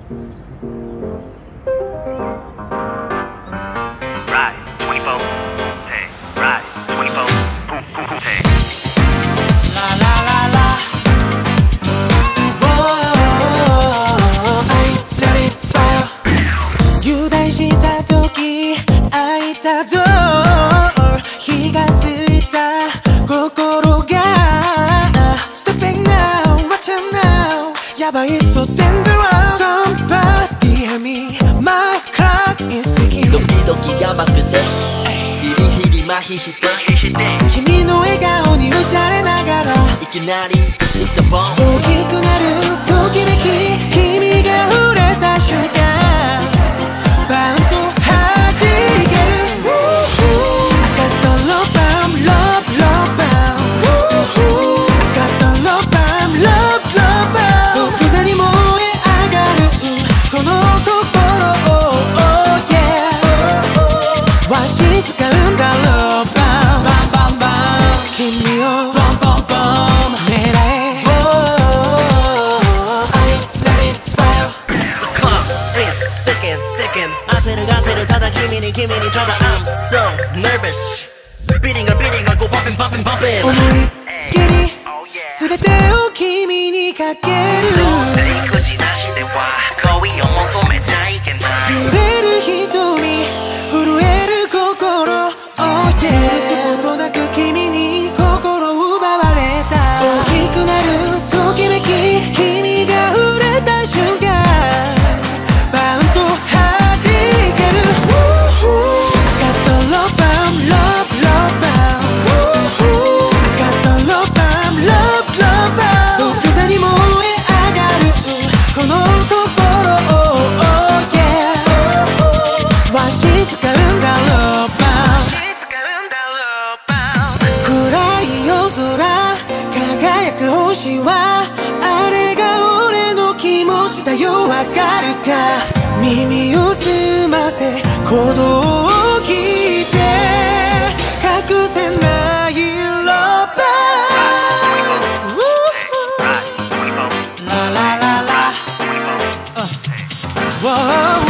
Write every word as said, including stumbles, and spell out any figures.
火がついた心が Step back now, watch out now やばい so dangerous Somebody help me My clock is ticking ドキドキやばくてヒリヒリ麻痺して君の笑顔に打たれながらいきなりヒットボン大きくなるときめき君が触れた瞬間バンと弾ける焦る焦るただ君に君にただ I'm so nervous Beating a beating a go popping popping popping 思いっきり全てを君にかける理屈なしでは恋を求めちゃいけない揺れる瞳震える心 Oh yeah 許すことなく君に心奪われた大きくなるときめき君が触れた瞬間バウンと星はあれが俺の気持ちだよわかるか耳を澄ませ鼓動を聞いて隠せないロバーララララ